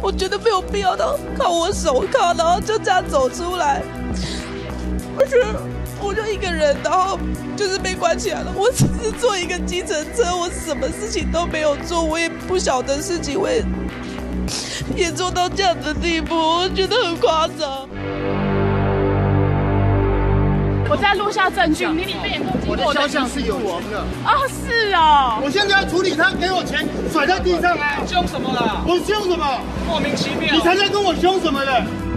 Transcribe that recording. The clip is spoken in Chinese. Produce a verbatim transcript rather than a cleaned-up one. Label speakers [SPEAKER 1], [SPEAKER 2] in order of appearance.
[SPEAKER 1] 我觉得没有必要的靠我手铐，然后就这样走出来。而且我就一个人，然后就是被关起来了。我只是坐一个计程车，我什么事情都没有做，我也不晓得事情会严重到这样的地步，我觉得很夸张。
[SPEAKER 2] 我在录下证据，你里面
[SPEAKER 3] 我的肖像是有钱的
[SPEAKER 2] 啊，是哦。
[SPEAKER 3] 我现在要处理他给我钱甩在地上啊！
[SPEAKER 4] 凶什么啦？
[SPEAKER 3] 我凶什么？
[SPEAKER 4] 莫名其妙！
[SPEAKER 3] 你才在跟我凶什么的？